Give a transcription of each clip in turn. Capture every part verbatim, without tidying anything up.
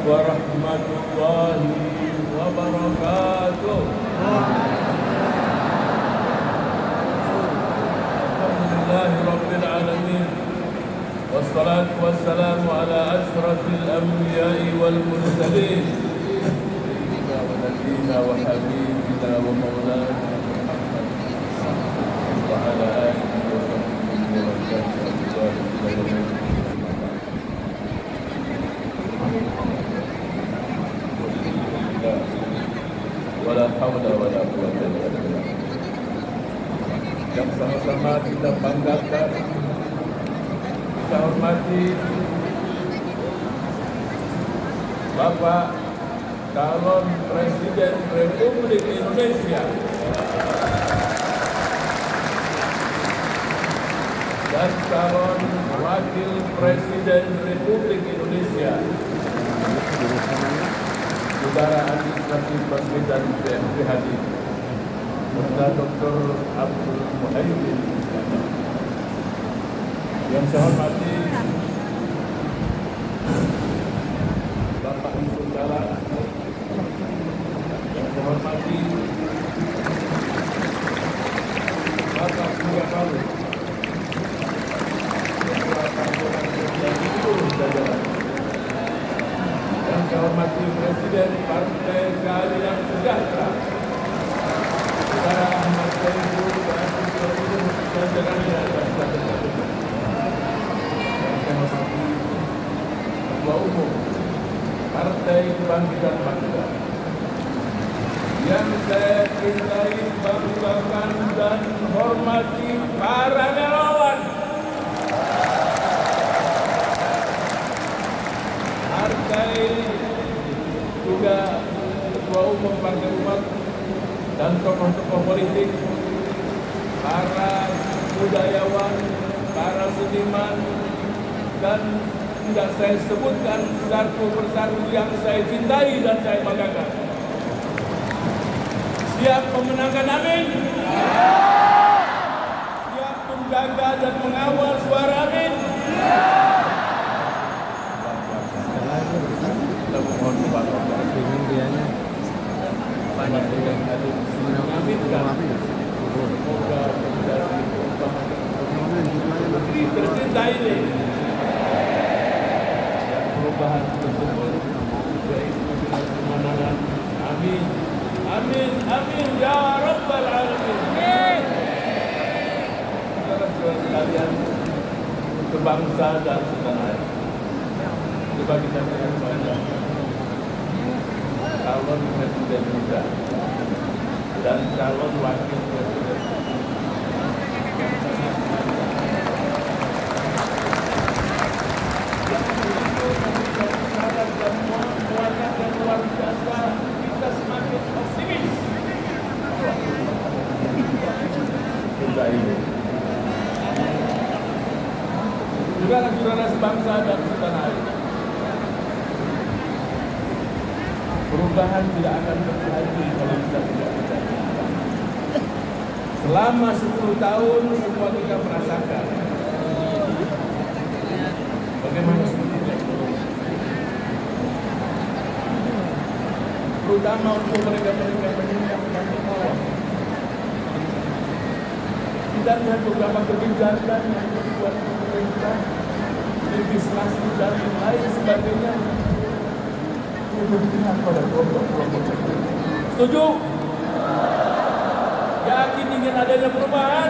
warahmatullahi wabarakatuh. Alhamdulillahi rabbil alamin. Wassalatu wassalamu ala ashrafil anbiya'i wal mursalin. Sayyidina wa nabiyina wa habibina wa maulana Muhammad wa ala alihi wa sahbihi wa sallam. Wala haula wala quwwata illa billah. Yang sama-sama kita banggakan, kita hormati Bapak calon Presiden Republik Indonesia dan calon Wakil Presiden Republik Indonesia, Saudara Anies Baswedan P M P hadir, serta Doktor Abdul Muhaimin. Yang saya hormati Bapak Yusuf Kala, yang saya hormati Bapak Surya Paloh, dan seluruh jajaran. Yang saya hormati Presiden Partai Keadilan Sejahtera, Saudara Ahmad Saiku dan seluruh jajarannya dan kader-kadernya. Yang saya hormati Ketua Umum Partai Kebangkitan Bangsa. Yang saya cintai, banggakan dan hormati para relawan partai, juga Ketua Umum Partai Umat dan tokoh-tokoh politik, para budayawan, para seniman, dan tidak saya sebutkan satu persatu yang saya cintai dan saya banggakan. Siap memenangkan, amin? Siap menjaga dan mengawal suara, amin? Kita mohon kepada Allah dengan dianya banyak yang hadir mengaminkan semoga menjadi perubahan negeri tercinta ini, dan perubahan tersebut yaitu dengan kemenangan, amin, amin, amin ya rabbal alamin. Saudara-saudara sekalian, sebangsa dan setanah air, coba kita lihat pada calon presiden muda dan calon wakil presiden yang sangat syarat dan muatan dan luar biasa, kita semakin optimis kita ini. Saudara-saudara sebangsa dan setanah air, perubahan tidak akan terjadi kalau kita tidak berjaya. Selama sepuluh tahun semua kita merasakan bagaimana sebetulnya ekonomi, terutama untuk mereka-mereka menengah dan ke bawah. Kita lihat beberapa kebijakan yang dibuat pemerintah, legislasi dan lain sebagainya, berpihak pada kelompok-kelompok tertentu. Setuju? Yakin ingin adanya perubahan?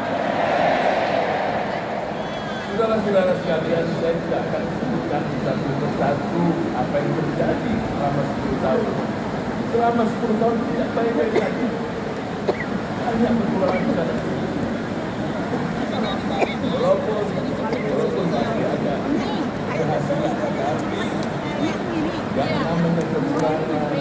Saudara-saudara sekalian, saya tidak akan sebutkan satu persatu apa yang terjadi selama sepuluh tahun. Selama sepuluh tahun tidak baik-baik saja. Hanya berkurang sana sini. Walaupun walaupun masih ada keberhasilan, tapi yang namanya kekurangan,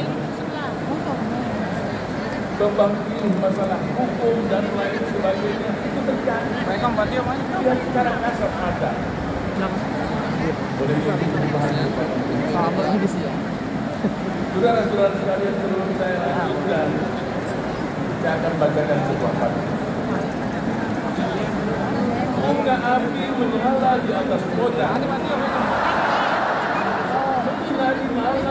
kembang pilih masalah hukum dan lain sebagainya itu terjadi. Mereka berarti apa? Ya secara kasat mata. Boleh jadi perubahan sama lagi sih. Saudara-saudara sekalian, sebelum saya lanjutkan, saya akan bacakan sebuah kata. Bunga api menyala di atas kota. Menyala di malam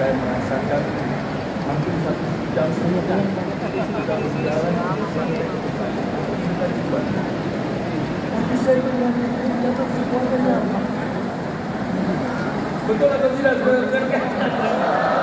saya merasakan hampir satu jam setengah kita berjalan sampai kita dibuat. Tapi saya melihat jatuh semuanya. Betul atau tidak, saudara-saudara?